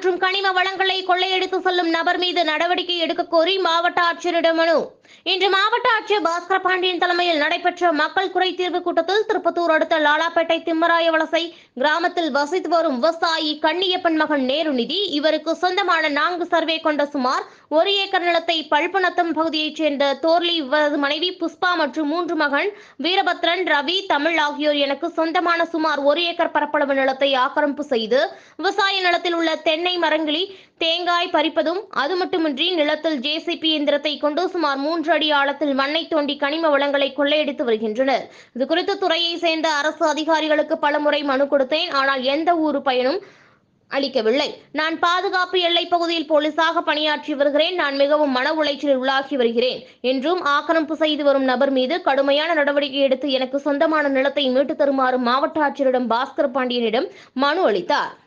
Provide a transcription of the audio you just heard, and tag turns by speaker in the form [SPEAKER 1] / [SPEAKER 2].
[SPEAKER 1] மற்றும் கனிம வளங்களை கொள்ளையடித்து செல்லும் நபர் மீது நடவடிக்கை எடுக்க கோரி மாவட்ட ஆட்சியரிடம் மனு. இன்று மாவட்ட ஆட்சியர் பாஸ்கர் பாண்டியன் தலைமையில் நடைபெற்ற மக்கள் குறை தீர்வு கூட்டத்தில் திருப்பத்தூர் அடுத்த லாலாப்பேட்டை திம்மராய வலசை கிராமத்தில் வசித்து வரும் விவசாயி கண்ணியப்பன் மகன் நேருநிதி இவருக்கு சொந்தமான 4 சர்வே கொண்ட சுமார் 1 ஏக்கர் நிலத்தை பல்பநத்தம் பகுதியைச் சேர்ந்த தோர்லி இவரது மனைவி புஷ்பா மற்றும் 3 மகன் வீரபத்ரன், ரவி, தமிழ் ஆகியோர் எனக்கு சொந்தமான சுமார் 1 ஏக்கர் பரப்பளவு நிலத்தை ஆக்கிரமிப்பு செய்து விவசாய நிலத்தில் உள்ள தென்னை மரங்களில் தேங்காய் பறிப்பதும் அது மட்டுமின்றி நிலத்தில் ஜேசிபி இயந்திரத்தை கொண்டு சுமார் 3 அடி ஆழத்தில் மண்ணை தோண்டி கனிம வளங்களை கொள்ளையடித்து வருகின்றனர். இதுகுறித்து துறையை சேர்ந்த அரசு அதிகாரிகளுக்கு பலமுறை மனு கொடுத்தேன். ஆனால் எந்த ஒரு பயனும் அளிக்கவில்லை. நான் பாதுகாப்பு எல்லை பகுதியில் போலீசாக பணியாற்றி வருகிறேன். நான் மிகவும் மன உளைச்சலில் உள்ளாகி வருகிறேன் என்றும் ஆக்கிரமிப்பு செய்து வரும் நபர் மீது கடுமையான நடவடிக்கை எடுத்து எனக்கு சொந்தமான நிலத்தை மீட்டு தருமாறு மாவட்ட ஆட்சியரிடம் பாஸ்கர் பாண்டியனிடம் மனு அளித்தார்.